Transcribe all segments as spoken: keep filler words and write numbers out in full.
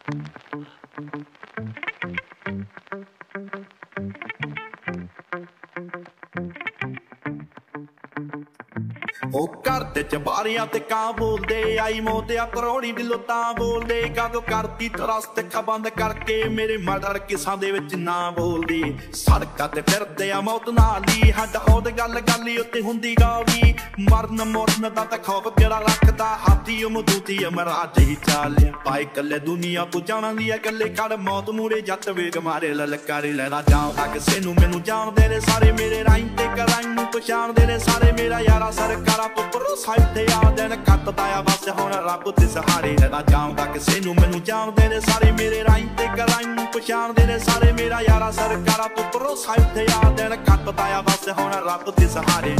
ਉਹ ਘਰ ਦੇ ਚਬਾਰੀਆਂ ਤੇ ਕਾਂ ਬੋਲਦੇ ਆਈ ਮੋਤਿਆ ਕਰੋੜੀ ਦੀ ਲੁੱਟਾਂ ਬੋਲਦੇ ਕਦੋਂ ਕਰਤੀ ਤਰਸਤ ਅੱਖਾਂ ਬੰਦ ਕਰਕੇ ਮੇਰੇ ਮਰਡਰ ਕਿਸਾਂ ਦੇ ਵਿੱਚ ਨਾ ਬੋਲਦੀ ਸੜਕਾਂ ਤੇ ਫਿਰਦੇ ਆ ਮੌਤ ਨਾਲ ਹੀ ਹੱਡ ਉਹਦ ਗੱਲ ਗੱਲ ਹੀ ਉੱਤੇ ਹੁੰਦੀ ਗਾਵੀ ਮਰਨ ਮੋਰਨ ਦਾ ਤਾਂ ਖੌਫ ਜਿਹੜਾ ਰੱਖਦਾ ਹਾਥੀ ਮਦੂਤੀ ਅਮਰਾਜ ਹੀ ਚਾਲਿਆ ਪਾਈ ਕੱਲੇ ਦੁਨੀਆ ਪੁਜਾਣਾ ਦੀ ਇਕੱਲੇ ਕੜ ਮੌਤ ਮੂਰੇ ਜੱਟ ਵੇਗ ਮਾਰੇ ਲਲਕਾਰੇ ਲੈਣਾ ਜਾਉਂਦਾ ਕਿਸੇ ਨੂੰ ਮੈਨੂੰ ਜਾਣਦੇ ਨੇ ਸਾਰੇ ਮੇਰੇ ਰਾਈਂ ਤੇ ਕਰਾਂ ਨੂੰ ਪਛਾਣਦੇ ਨੇ ਸਾਰੇ ਮੇਰਾ ਯਾਰਾ ਸਰਕਾਰ ਉੱਪਰੋਂ ਸਾਈਡ ਤੇ ਆ ਦਿਨ ਕੱਟਦਾ ਆ ਬਸ ਹੁਣ ਰੱਬ ਤੇ ਸਹਾਰੇ ਰਹਿਣਾ ਜਾਉਂਦਾ ਕਿਸੇ ਨੂੰ ਮੈਨੂੰ ਜਾਣਦੇ ਨੇ ਸਾਰੇ ਮੇਰੇ ਰਾਈਂ ਤੇ ਕਰਾਂ ਨੂੰ ਪਛਾਣਦੇ ਨੇ ਸਾਰੇ ਮੇਰਾ ਯਾਰਾ ਸਰਕਾਰਾਂ ਉੱਪਰੋਂ ਸਾਈਡ ਤੇ ਆ ਦਿਨ ਕੱਟਦਾ ਆ ਬਸ ਹੁਣ ਰੱਬ ਤੇ ਸਹਾਰੇ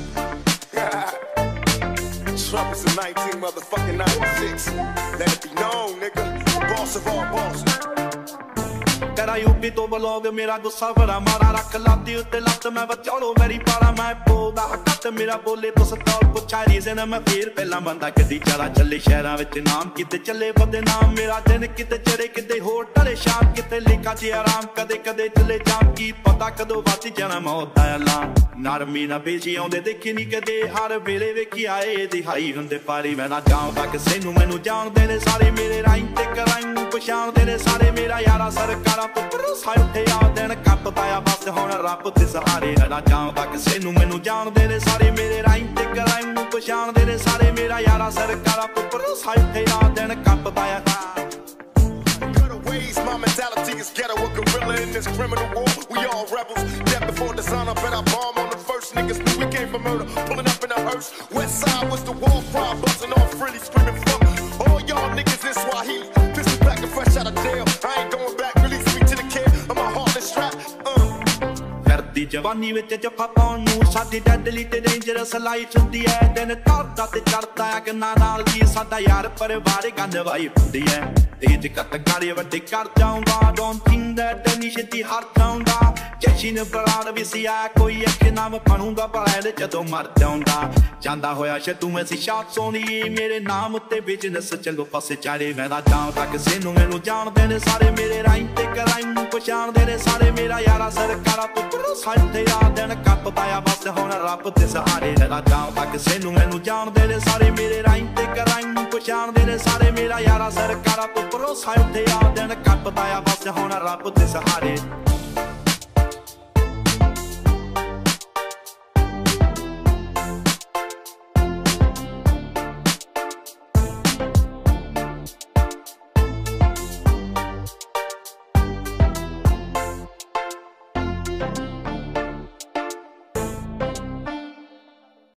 Trump is a nineteen motherfucking ninety-six. Let it be known, nigga. Boss of all bosses. तेरा यूपी तो ब्लॉग मेरा गुस्सा बड़ा मारा रख लाती उत्ते लत मैं बचालो मेरी पारा मैं बोलदा हकत मेरा बोले तो सताल पुछा रीजन मैं फिर पहला बंदा कदी चला चले शहरां विच नाम किते चले बदे नाम मेरा दिन किते चढ़े किते होर टले शाम किते लिखा जी आराम कदे कदे चले जाम की पता कदों वाती जाना मौत दा ऐलान नरमी ना बेजी आउंदे देखी नहीं कदे हर वेले वेखी आए दिहाई हुंदे पारी मैं ना जाऊंदा किसे नूं मैनूं जाणदे ने सारे मेरे राईं ते करां पछाणदे ने सारे मेरा यारा सरकारां ਉੱਪਰੋਂ ਸਾਈਡ ਤੇ ਆ ਦਿਨ ਕੱਟਦਾ ਆ ਬਸ ਹੁਣ ਰੱਬ ਤੇ ਸਹਾਰੇ ਰਹਿਣਾ ਜਾਉਂਦਾ ਕਿਸੇ ਨੂੰ ਮੈਨੂੰ ਜਾਣਦੇ ਨੇ ਸਾਰੇ ਮੇਰੇ ਰਾਈਂ ਤੇ ਕਰਾਂ ਨੂੰ ਪਛਾਣਦੇ ਨੇ ਸਾਰੇ ਮੇਰਾ ਯਾਰਾ ਸਰਕਾਰਾਂ ਉੱਪਰੋਂ ਸਾਈਡ ਤੇ ਆ ਦਿਨ ਕੱਟਦਾ ਆ My mentality is ghetto, a gorilla in this criminal war. We all rebels, death before dishonor. Bet I bomb on the first niggas knew we came for murder. Pulling up in a hearse, west side was the wall cry, busting off freely, screaming fuck all y'all niggas in Swahili. This is back and fresh out of jail. I ain't going back, release me to the kid. I'm a heartless strap. Uh. ਕਰਦੀ ਜਵਾਨੀ ਵਿੱਚ ਜੱਫਾ ਪਾਉਣ ਨੂੰ ਸਾਡੀ deadly ਤੇ dangerous life ਹੁੰਦੀ ਐ ਦਿਨ ਧਰਦਾ ਤੇ ਚੜਦਾ ਆ ਗੰਨਾ ਨਾਲ ਕੀ ਸਾਡਾ ਯਾਰ ਪਰਿਵਾਰ ਗੰਨ ਵਾਈ ਹੁੰਦੀ ਐ ਤੇਜ ਕਤਕਾਰੀ ਵੱਡੇ ਕਰ ਜਾਊਂਗਾ ਡੋਂਟ ਥਿੰਕ ਦੈਟ ਐਨੀ ਛੇਤੀ ਹਾਰ ਜਾਊਂਗਾ ਜਸ਼ਨ ਬਰਾੜ ਵੀ ਸੀ ਆ ਕੋਈ ਅੱਖ ਨਾਮ ਬਣੂਗਾ ਪਰ ਜਦੋਂ ਮਰ ਜਾਊਂਗਾ ਜਾਂਦਾ ਹੋਇਆ ਸ਼ਤੂ ਮੈਂ ਸੀ ਸ਼ਾਟ ਸੋਨੀ ਮੇਰੇ ਨਾਮ ਉੱਤੇ ਬਿਜ਼ਨਸ ਚਲੋ ਪਾਸੇ ਚਾੜੇ ਮੈਂ ਨਾ ਜਾਉਂਦਾ ਕਿਸੇ ਨੂੰ ਮੈਨੂੰ ਜਾਣਦੇ ਨੇ ਸਾਰੇ ਮੇਰੇ ਰਾਈਂ ਤੇ ਕਰਾਂ ਨੂੰ ਪਛਾਣਦੇ ਨੇ ਸਾਰੇ ਮੇਰਾ ਯਾਰਾ ਸਰਕਾਰਾਂ ਉੱਪਰੋਂ ਸਾਈਡ ਤੇ ਆ ਦਿਨ ਕੱਟਦਾ ਆ ਬਸ ਹੁਣ ਰੱਬ ਤੇ ਸਹਾਰੇ ਰਹਿਣਾ ਜਾਉਂਦਾ ਕਿਸੇ ਨੂੰ ਮੈਨੂੰ ਜਾਣਦੇ ਨੇ ਸਾਰੇ ਮੇਰੇ ਰਾਈਂ ਤੇ ਕਰਾਂ ਨੂੰ ਪਛਾਣਦੇ ਨੇ ਸਾਰੇ ਮੇਰਾ ਯਾਰਾ ਸਰਕਾਰਾਂ ਉੱਪਰੋਂ ਸਾਈਡ ਤੇ ਆ ਦਿਨ ਕੱਟਦਾ ਆ ਬਸ ਹੁਣ ਰੱਬ ਤੇ ਸਹਾਰੇ